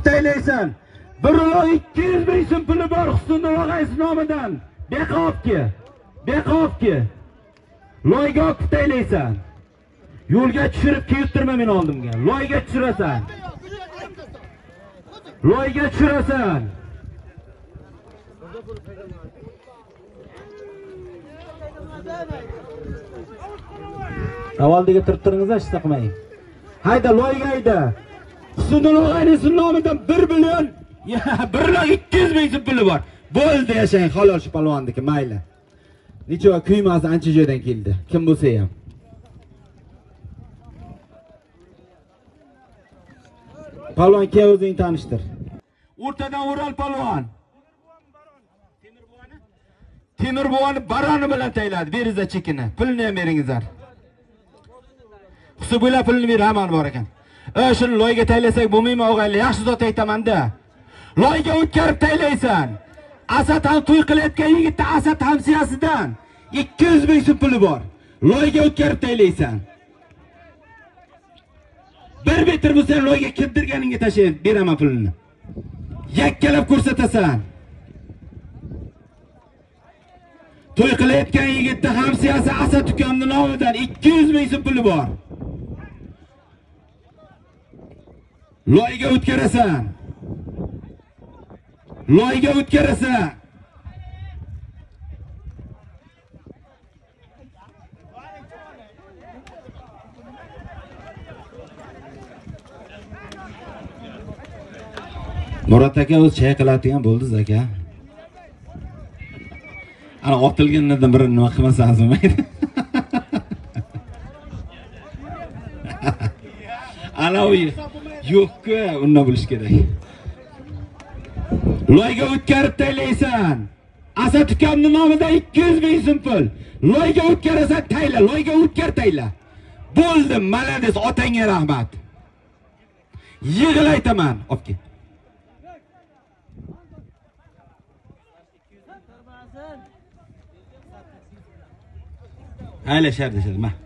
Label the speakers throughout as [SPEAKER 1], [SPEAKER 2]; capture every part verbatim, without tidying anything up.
[SPEAKER 1] taylaysan. bir million ikki yuz ming so'm puli bor Husnul og'aysi nomidan. Beqovki. Beqovki. Loyga olib taylaysan. Yo'lga tushirib kiyittirma meni oldimga. Loyga tushirasan. Loyga tushirasan. Avaldiga turib turingizlar, ish qilmang. Hayda loyga hayda. Husnul og'aysi nomidan bir million, ya bir million ikki yuz ming so'm puli bor. Bo'ldi yashang, halol shu palvonniki, mayli. Necha kuymasi ancha joydan keldi. Kim bo'lsa ham. Palvon ke o'zing tanishtir. O'rtadan Ural palvon. Temir buvani? Temir buvani baroni bilan tayladi. Beriza chekini. Pulni ham beringizlar. Husubila pulni ber, hamon bor ekan. E, shuni loyga taylasak bo'lmaymi o'g'aylar? Yaxshi zot aytaman-da. Loyga o'tkazib taylaysan. Asad ham to'y qilayotgan yigitda Asad hamsiyasidan ikki yuz ming so'm puli bor. Loyga o'tkazib taylaysan. Bir metr bo'lsa loyga kirdirganingga tashlayib beraman pulini. Yakkalab ko'rsatasan. To'y qilayotgan yigitda hamsiyasi Asad ukamning nomidan ikki yuz ming so'm puli bor. Loyga o'tkarasan. Loyga o'tkarasan. Murat aka o'z chay qiladigan bo'ldi aka. Ana otilganlardan birini nima qilmasa azimaydi. Ana u yo'q-ku, undan bilish kerak. Loyga o'tkazib taylaysan. Asad ukamning nomidan ikki yuz ming so'm pul. Loyga o'tkarasan, tayla, loyga o'tkar tayla. Bo'ldim, malades, otangga rahmat. Yig'il aytaman, opke. Hayla sharda sharda, ma.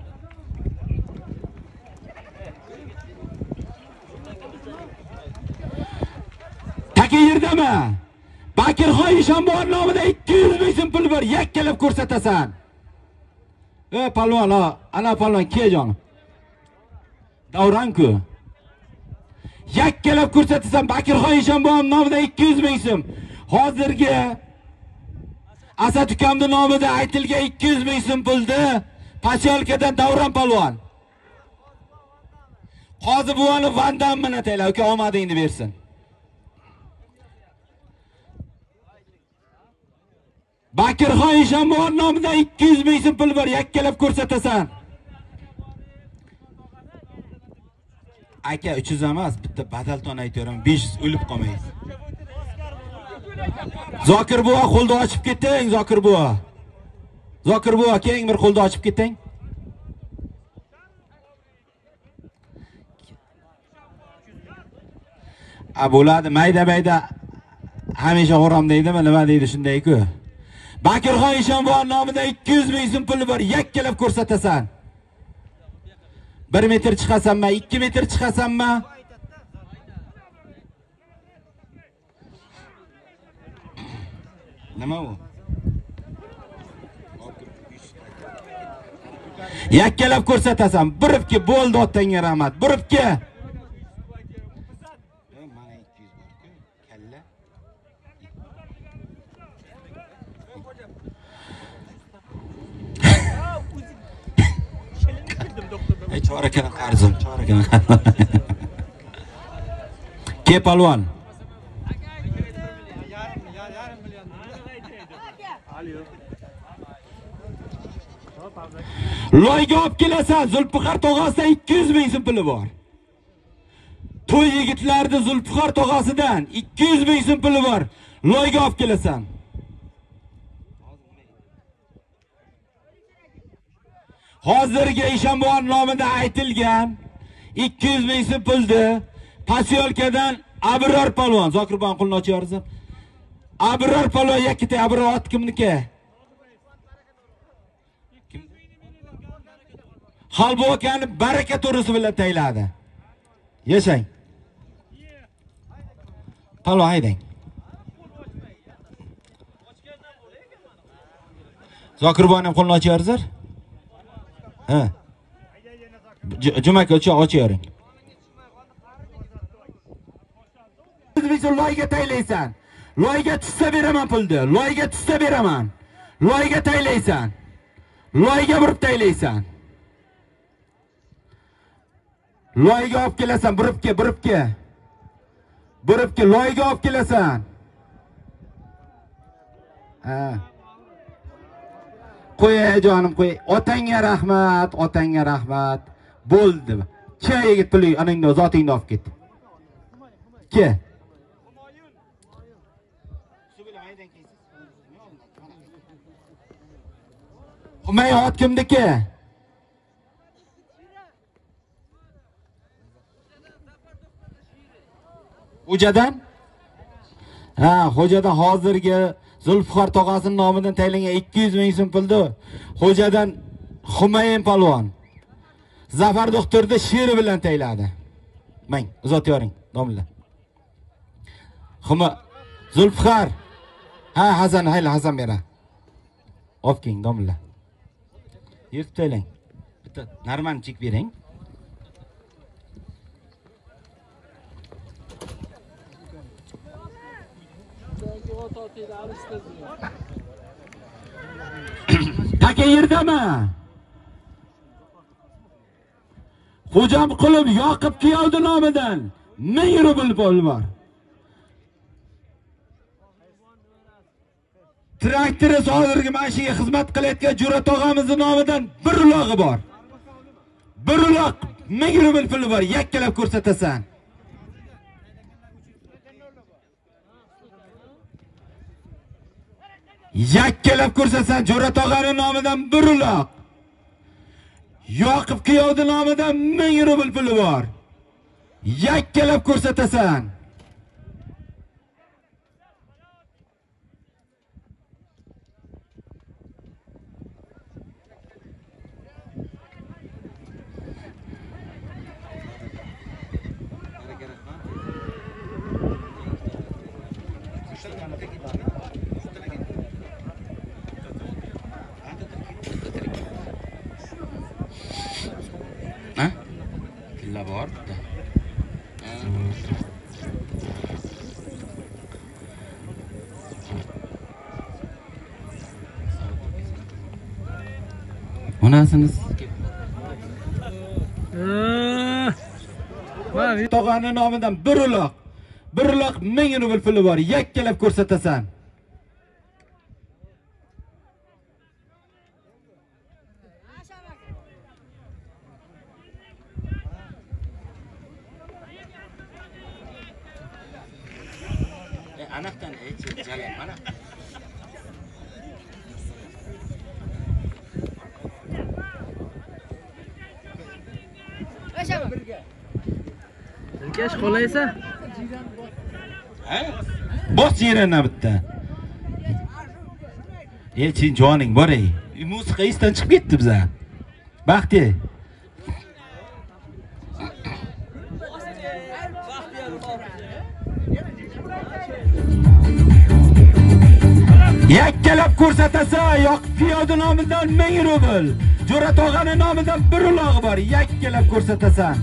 [SPEAKER 1] Taka yerdami? Bakirxon Eshonboy nomidan ikki yuz ming so'm pul bor, yakkalab ko'rsatasan. E palvon, ana palvon ke jonim. Davron-ku. Yakkalab ko'rsatasan Bakirxon Eshonboy nomidan ikki yuz ming so'm. Hozirgi Asad ukamning nomidan aytilgan ikki yuz ming so'm pulni Pasyolkadan Davron palvon. Qozi buvani Vandan mana tayla, uka omadingni bersin. Bakirxon Eshonboy nomidan ikki yuz ming so'm pul bor, yakkalab ko'rsatasan. Aka uch yuz emas, bitta badalton aytaman, besh yuz o'lib qolmaysiz. Zokir buva qo'lni ochib keting, Zokir buva. Zokir buva, keng bir qo'lni ochib keting. A bo'ladi, mayda-mayda hamisha g'oram deydimi, nima deydi shunday-ku. Bakirxon Eshonboy nomidan ikki yuz ming so'm puli bor, yakkalab ko'rsatasan. bir metr chiqasanmi, ikki metr chiqasanmi? Nima u? Yakkalab ko'rsatasan. Buribki bo'ldi, otangga rahmat. Buribki. Mana ikki yuz bor-ku, kalla. Ey chorakani qarzim, chorakani. Ke palvon. Loyga olib kelasan, Zulfiqar tog'asidan ikki yuz ming so'm puli bor. To'y yigitlarida Zulfiqar tog'asidan ikki yuz ming so'm puli bor. Loyga olib kelasan. Hozirgi Eshonboy nomidan aytilgan ikki yuz ming so'm pulni Pasyolkadan Abror palvon, Zokirxon qo'lni ochyapsiz. Abror palvon yakita, Abror ot kimniki? Xalbokani baraka to'risi bilan tayladi. Yashang. Palvon haydang. Zokirboyni ham qo'lini ochyapsizlar? Ha. Jumaka o'cha ochyapring. Biz loyga taylaysan. Loyga tushsa beraman pulni. Loyga tushsa beraman. Loyga taylaysan. Loyga burib taylaysan. Loyga olib kelasan, burib ke, burib ke. Burib ke, loyga olib kelasan. Ha. Qo'y jonim, qo'y. Otangga rahmat, otangga rahmat. Bo'ldi. Ke yigit puli, anangni zotingni olib ket. Ke. Humayn ot kimniki? Xo'jadan? Ha, xo'jadan hozirgi Zulfiqor tog'asining nomidan tayinlangan ikki yuz ming so'm puldi. Xo'jadan Humayn palvon Zafar doktorda she'ri bilan tayladi. Mang, uzatyapring, domla. Xuma Zulfiqor. Ha, Hasan, hayla Hasan bera. Opking, domla. Yurib taylang. Bitta narmani chek bering. Taka yerdami? Xo'jam qilib Yoqub kuyovdi nomidan ming rubl pul bor. Traktori hozirgi mashinaga xizmat qilayotgan Jurat og'amizning nomidan bir ulog'i bor. Bir uloq ming rubl puli bor. Yakkalab ko'rsatasan. Yakkalab ko'rsatsan Jurat og'aning nomidan bir uloq. Yoqub kuyovdi nomidan ming rubl puli bor. Yakkalab ko'rsatasan. Ha? Tilla bor bitta. Onasiniz. Tog'aning nomidan bir uloq. Bir uloq ming rubl puli bor. Yakkalab ko'rsatasan. Anaqdan aytib jalay mana.
[SPEAKER 2] Erkash qolaysa?
[SPEAKER 1] Ha? Bos yerana bitta. Ey, sen joning bor ey. Musiqa esdan chiqib ketdi biza. Baxti. Yakkalab ko'rsatasan, Yoqub kuyovdi nomidan ming rubl. Jo'ra tog'aning nomidan bir ulog'i bor. Yakkalab ko'rsatasan.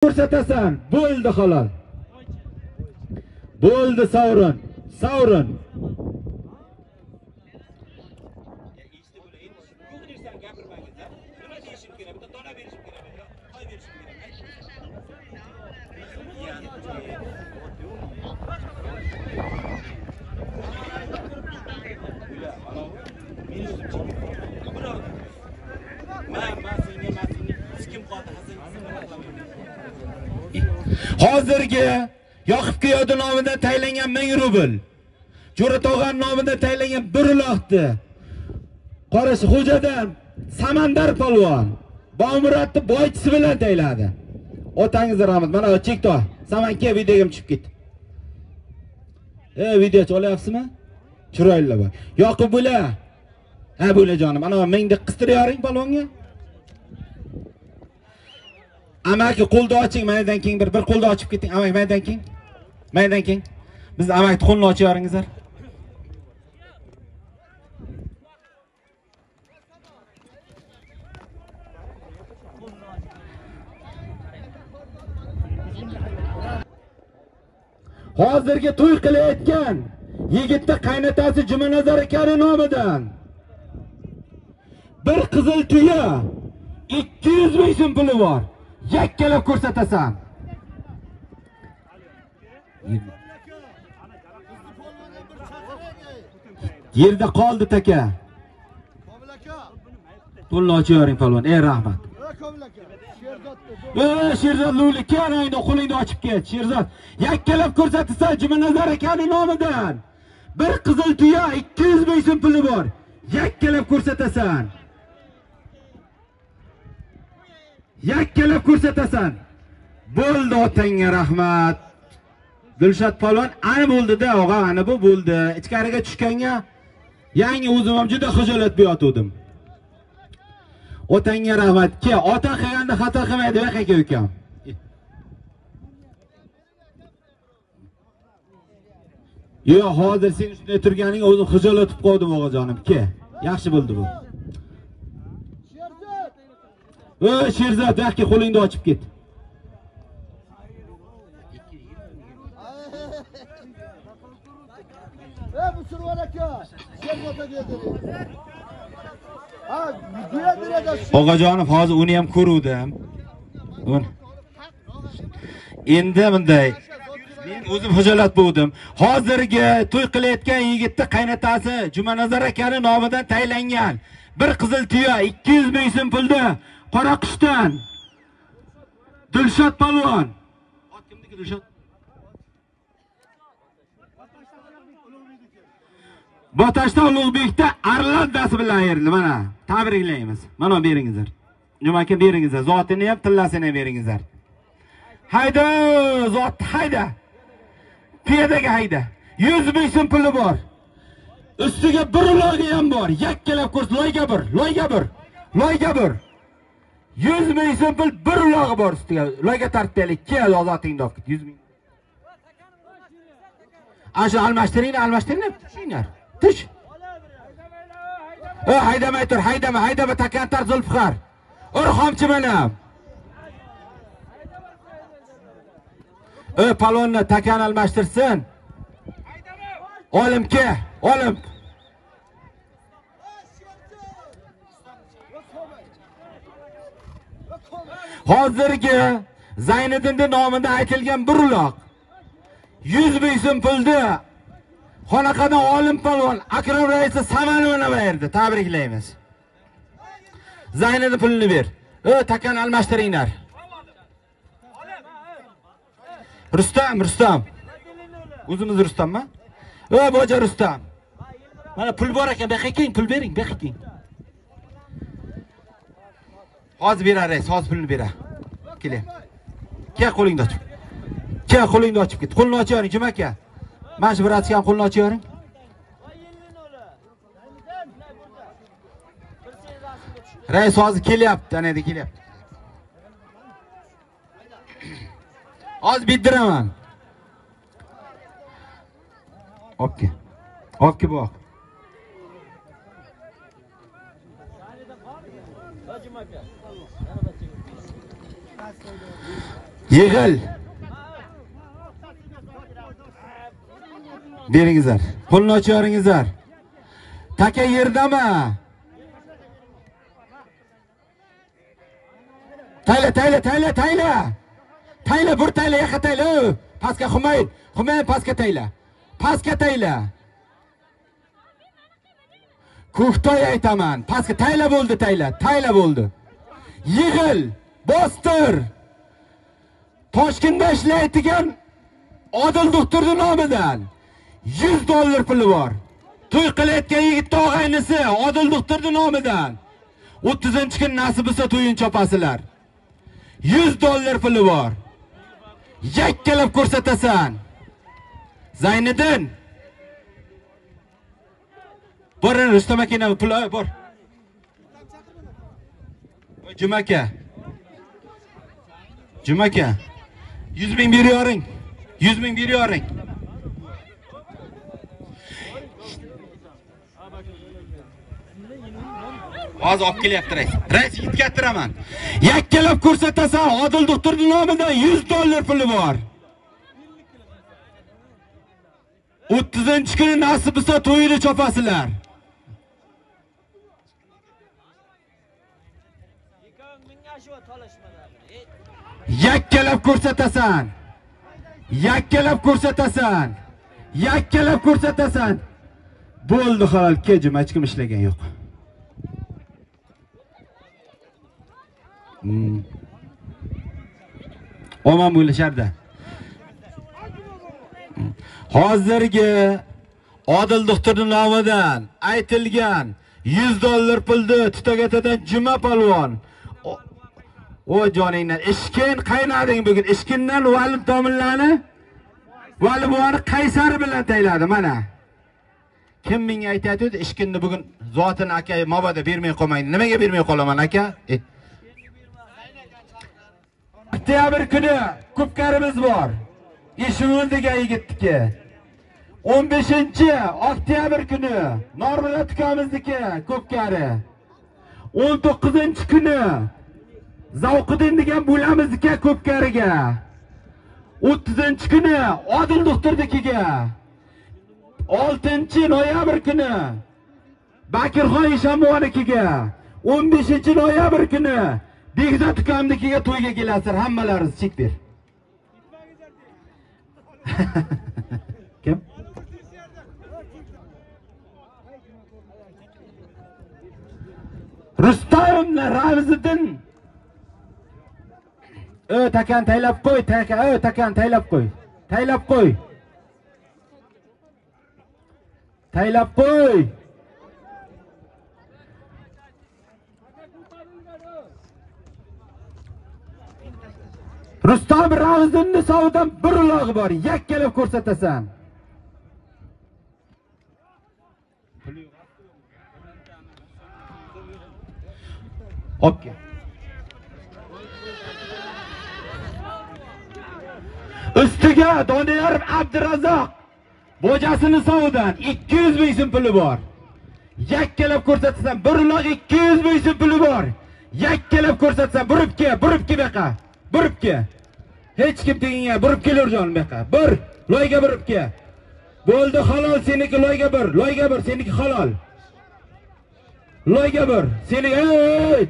[SPEAKER 1] ko'rsatasan. Bo'ldi halol. Bo'ldi Savron. Savron. Hozirgi Yoqub Qiyoda nomidan tayinlangan ming rubl, Jo'ratog'an nomidan tayinlangan bir uloqni Qorish Xo'jadan Samandar polvon Bomuratni boychisi bilan tayladi. Otangizga rahmat. Mana chekto. Samanka videoga chiqib ketdi. E, video olyapsizmi? Chiroyli bor. Yoqub bo'la. Ha, bo'la jonim. Ana mingni qistirib yoring polvonga. Amaki qo'lni oching, maydan keyin bir bir qo'lni ochib keting. Amaki maydan keyin. Maydan keyin. Biz amaki qo'lni ochib yoringizlar. Hozirgi to'y qilayotgan yigitni qaynotasi Jumanazar akani nomidan bir qizil tuya ikki yuz ming so'm puli bor. Yakkalab ko'rsatasan. Yerda qoldi taka. Qo'lni ochib yoring polvon. Ey rahmat. Ey Sherzod Luli, kelingda qo'lingni ochib ket. Sherzod, yakkalab ko'rsatasan Jumanazar akani nomidan. Bir qizil tuya ikki yuz ming so'm puli bor. Yakkalab ko'rsatasan. Yakkalab ko'rsatasan. Bo'ldi, otangga rahmat. Dilshod polvon, ani bo'ldi-da, og'a, ani bu bo'ldi. Ichkariga tushganga yangi o'zim ham juda xijolat bo'yotdim. Otangga rahmat. Ke, ota qilganda xato qilmaydi, yo'q aka ukam. Yo, hozir sen shunday turganing o'zim xijolatib qoldim o'g'ajonim. Ke, yaxshi bo'ldi bu. Ey Sherzod, yaxki qo'lingni ochib ket.
[SPEAKER 2] Ey bu survar aka, Sherzodga dedi. Ha, duya dirada.
[SPEAKER 1] O'g'ajonim hozir uni ham ko'ruvdim. Endi bunday men o'zim xijolat bo'ldim. Hozirgi to'y qilayotgan yigitni qaynotasi Jumanazar akani nomidan tayinlangan bir qizil tuya ikki yuz ming so'm pulda Qoraqishdan Dilshod polvon. Ot kimniki Dilshod? Batashda Ulug'bekda Arlandasi bilan yerdi mana. Tabriklaymiz. Mana beringizlar. Jumaka beringizlar. Zotini ham, tillasini ham beringizlar. Hayda, zot hayda. Piyodaga hayda. yuz ming so'm puli bor. Ustiga bir loyga ham bor. Yakkalab ko'rs, loyga bir, loyga bir. Loyga bir. yuz ming so'm pul bir ulog'i bor ustiga. Loyga tartiblik. Kel ozotingni olib ket. yuz ming. Asha almashtiring, almashtiring. Tushinglar. Tush. O haydamay tur, haydama, haydama takantar Zulfiqar. Ur xomchi bilan. O palonni takan almashtirsin. Olim ke, olim. Hozirgi Zayniddinning nomidan aytilgan bir uloq yuz ming so'm pulda xonaqadan olim polvon Akram raisi Samanova berdi. Tabriklaymiz. Zayniddin pulini ber. O takan almashtiringlar. Rustam, Rustam. O'zimiz Rustammi? O boja Rustam. Mana pul bor ekan, beqiking, pul bering, beqiking. Hozir berarsiz, hozir pulni berar. Keling. Kel qo'lingni ochib. Kel qo'lingni ochib ket. Qo'lni ochib yoring, Juma aka. Mana shu bratgan qo'lni ochib yoring. Rais hozir kelyapti, ana endi kelyapti. Hozir bildiraman. Okey. Okey bu. Yig'il. Beringizlar. Qo'lni ocharingizlar. Taka yerdami? Tayla, tayla, tayla, tayla. Tayla, bir tayla, yaqa tayla. Pastga Humayn. Humayn pastga tayla. Pastga tayla. Ko'ktoy aytaman. Pastga tayla bo'ldi, tayla. Tayla bo'ldi. Yig'il, bostir. Toshkentda ishlaydigan Odil doktorning nomidan yuz dollar puli bor. To'y qilayotgan yigit og'aynisi Odil doktorning nomidan o'ttizinchi kun nasib bo'lsa to'yin chopasizlar. yuz dollar puli bor. Yakkalab ko'rsatasan. Zayniddin. Borin Rustam akani puli bor. Jumaka. Jumaka. yuz ming beriyoring. yuz ming beriyoring. Hozir olib kelyapti rais. Rais yetkaztiraman. Yakkalab ko'rsatasan, Odil doktorning nomidan yuz dollar puli bor. o'ttizinchi kuni nasib bo'lsa to'yini chopasizlar. Yakkalab ko'rsatasan. Yakkalab ko'rsatasan. Yakkalab ko'rsatasan. Bo'ldi halol, kejim hech kim ishlagan yo'q. Hmm. Omon bo'lishardi. Hozirgi Odil doktorning nomidan aytilgan yuz dollar pulni tutagatadan Juma palvon. O joningdan ishkin qaynading bugun. Ishkindan Valid domillani Valid buvani Qaysar bilan tayladi mana. Kim menga aytadi, ishkinni bugun zotini aka mabodo bermay qo'maydi. Nimaga bermay qolaman aka? E. Oktyabr kuni ko'pkarimiz bor. Ishimiz degan yigitniki. o'n beshinchi oktyabr kuni Normurat ukamizniki ko'pkari. o'n to'qqizinchi kuni Zavqiddin degan bo'lamizniki ko'pkariga. o'ttizinchi kuni Odil doktornikiga. oltinchi noyabr kuni Bakirxon Eshonbovnikiga. o'n beshinchi noyabr kuni Begzod ukamnikiga to'yga kelasizlar, hammalaringiz chek ber. Kim? Rustamni Ramziddin. Ö takan taylab qo'y, taka, ö takan taylab qo'y. Taylab qo'y. Taylab qo'y. Rustam Ramziddinning savidan bir ulog'i bor. Yakkalab ko'rsatasan. Okey. Ustiga Doniyor Abdurazzoq bojasini savidan ikki yuz ming so'm puli bor. Yakkalab ko'rsatasan, bir uloq ikki yuz ming so'm puli bor. Yakkalab ko'rsatasan, burib ke, burib ke baqa. Burib ke. Hech kim teginga burib kelar jonim baqa. Bir, loyga burib ke. Bo'ldi halol seniki loyga bir, loyga bir seniki halol. Loyga bir, seniki ey.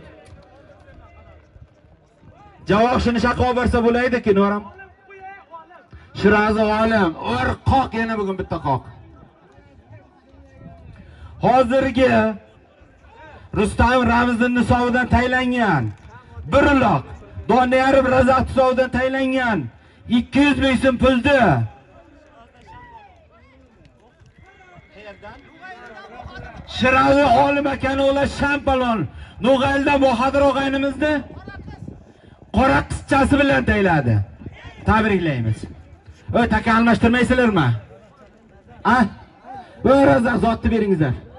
[SPEAKER 1] Javob shuni shaqo bersa bo'laydi-ki, noram. Shirazi olim, or qoq yana bugun bitta qoq. Hozirgi Rustam Ramziddinning savidan taylangan bir uloq Doniyor Razaq savidan taylangan ikki yuz ming so'm puldi. Shirazi olim akani o'la Shampalon No'g'alda Bahodir og'aynimizni qora qizchasi bilan tayladi. Tabriklaymiz. O'y taka almashtirmaysizlarmi? A? O'y Razaq zotni beringizlar.